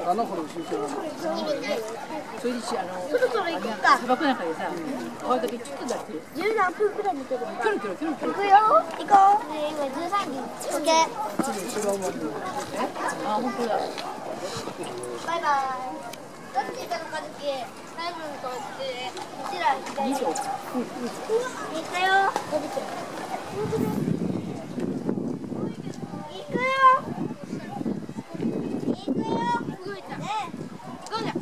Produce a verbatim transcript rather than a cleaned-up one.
あの頃の新鮮なの。それでし、あの、 そろそろ行こうか。 砂漠の中でさ、こういう時ちょっとだけ。 十何分くらい見てるか。 キョロキョロキョロキョロ。 行くよ。行こう。ね、今十三時。つけ。 違うもん。え？あ、本当だ。 バイバイ。どっち行ったのかずき。ライブのとこって、こちら左。 二条。うんうん。 行ったよ。行くよ。行くよ。動いた。ね。どうだ。